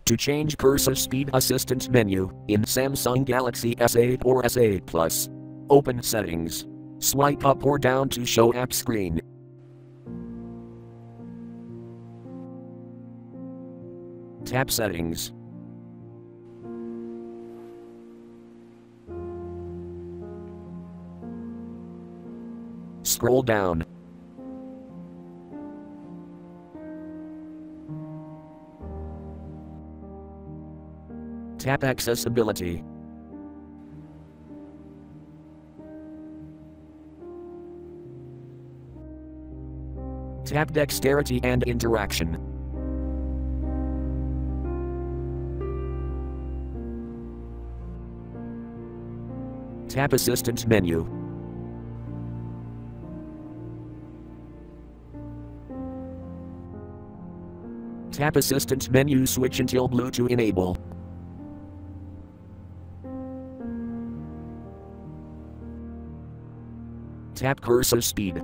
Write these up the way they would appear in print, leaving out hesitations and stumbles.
To change cursor speed assistant menu in Samsung Galaxy S8 or S8 Plus. Open settings. Swipe up or down to show app screen. Tap settings. Scroll down. Tap accessibility. Tap dexterity and interaction. Tap assistant menu. Tap assistant menu switch until blue to enable. Tap cursor speed.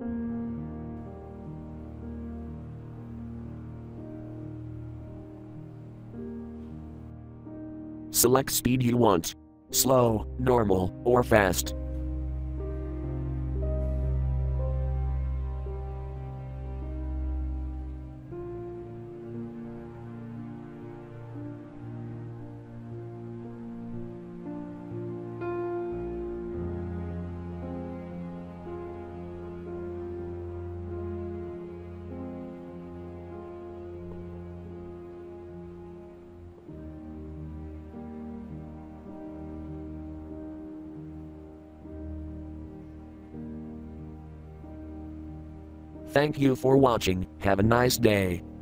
Select speed you want. Slow, normal, or fast. Thank you for watching. Have a nice day.